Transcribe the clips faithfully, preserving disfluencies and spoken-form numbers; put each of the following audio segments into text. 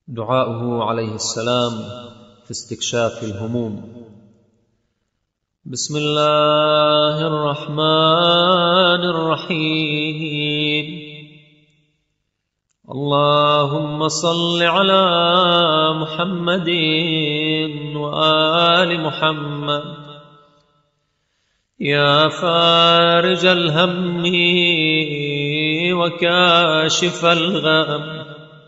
دعاؤه عليه السلام في استكشاف الهموم. بسم الله الرحمن الرحيم. اللهم صل على محمد وآل محمد يا فارج الهم وكاشف الغم،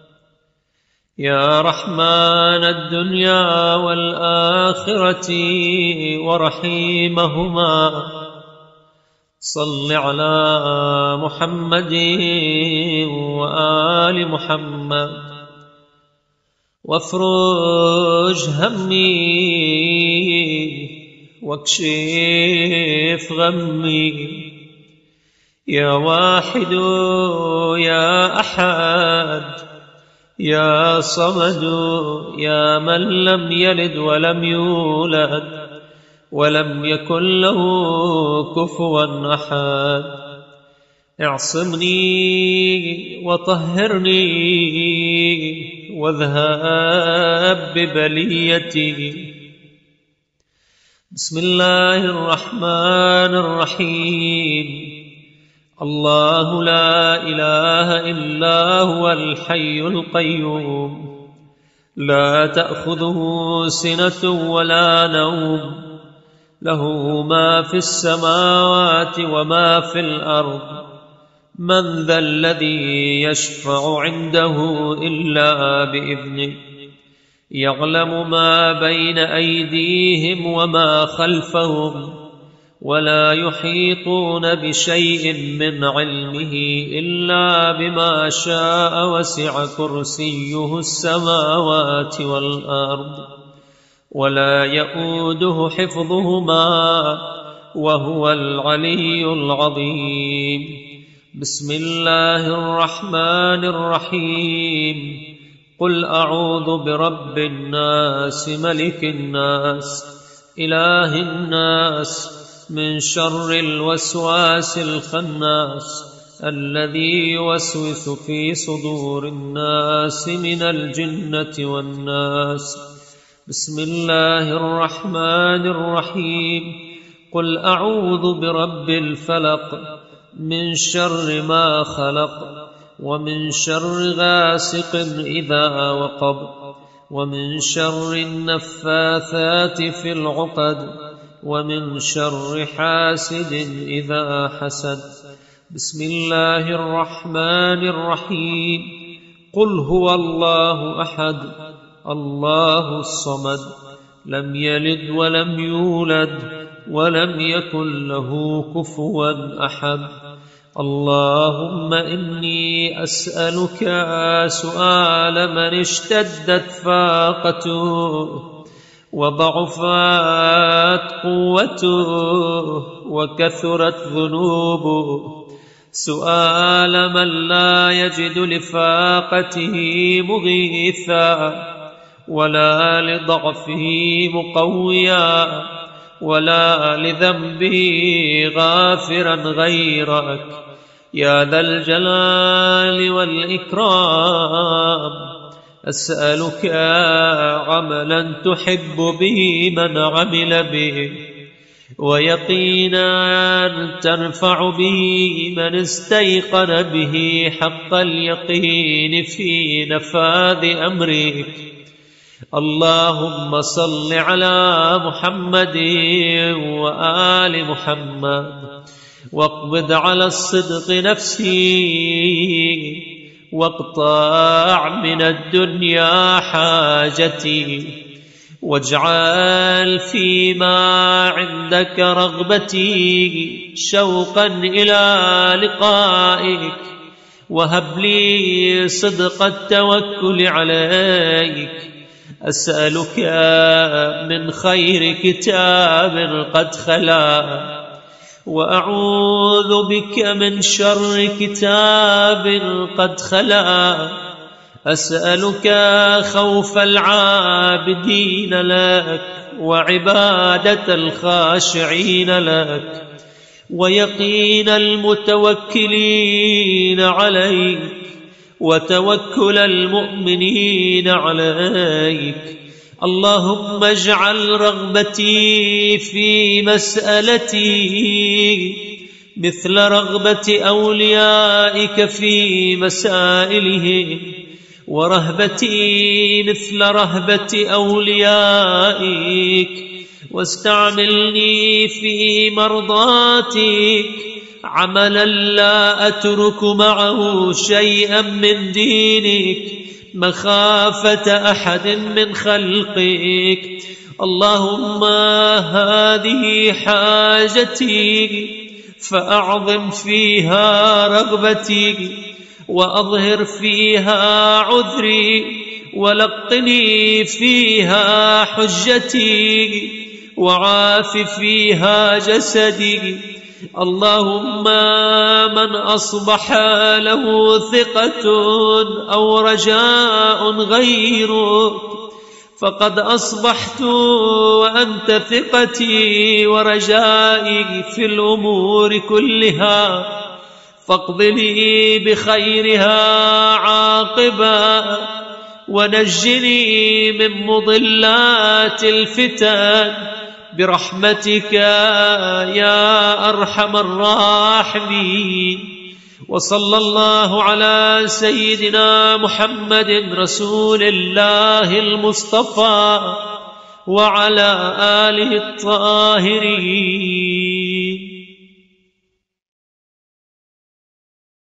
يا رحمن الدنيا والآخرة ورحيمهما، صل على محمد وآل محمد وافرج همي واكشف غمي، يا واحد يا أحد يا صمد، يا من لم يلد ولم يولد ولم يكن له كفوا أحد، اعصمني وطهرني واذهب ببليتي. بسم الله الرحمن الرحيم. الله لا إله إلا هو الحي القيوم، لا تأخذه سنة ولا نوم، له ما في السماوات وما في الأرض، من ذا الذي يشفع عنده إلا بإذنه، يعلم ما بين أيديهم وما خلفهم، ولا يحيطون بشيء من علمه إلا بما شاء، وسع كرسيه السماوات والأرض ولا يؤوده حفظهما وهو العلي العظيم. بسم الله الرحمن الرحيم. قل أعوذ برب الناس ملك الناس إله الناس من شر الوسواس الخناس الذي يوسوس في صدور الناس من الجنة والناس. بسم الله الرحمن الرحيم. قل أعوذ برب الفلق من شر ما خلق، ومن شر غاسق إذا وقب، ومن شر النفاثات في العقد، ومن شر حاسد إذا حسد. بسم الله الرحمن الرحيم. قل هو الله أحد الله الصمد، لم يلد ولم يولد ولم يكن له كفوا أحد. اللهم إني أسألك سؤال من اشتدت فاقته وضعفت قوته وكثرت ذنوبه، سؤال من لا يجد لفاقته مغيثا ولا لضعفه مقويا ولا لذنبه غافرا غيرك، يا ذا الجلال والإكرام. أسألك عملا تحب به من عمل به، ويقينا تنفع به من استيقن به حق اليقين في نفاذ أمرك. اللهم صل على محمد وآل محمد، واقبض على الصدق نفسي، واقطع من الدنيا حاجتي، واجعل فيما عندك رغبتي شوقا إلى لقائك، وهب لي صدق التوكل عليك. أسألك من خير كتاب قد خلا، وأعوذ بك من شر كتاب قد خلا. أسألك خوف العابدين لك، وعبادة الخاشعين لك، ويقين المتوكلين عليك، وتوكل المؤمنين عليك. اللهم اجعل رغبتي في مسألتي مثل رغبة أوليائك في مسائلهم، ورهبتي مثل رهبة أوليائك، واستعملني في مرضاتك عملا لا أترك معه شيئا من دينك مخافة أحد من خلقك. اللهم هذه حاجتي فأعظم فيها رغبتي، وأظهر فيها عذري، ولقني فيها حجتي، وعاف فيها جسدي. اللهم من أصبح له ثقة أو رجاء غيرك فقد أصبحت وأنت ثقتي ورجائي في الأمور كلها، فاقض لي بخيرها عاقبا، ونجني من مضلات الفتن برحمتك يا أرحم الراحمين. وصلى الله على سيدنا محمد رسول الله المصطفى وعلى آله الطاهرين.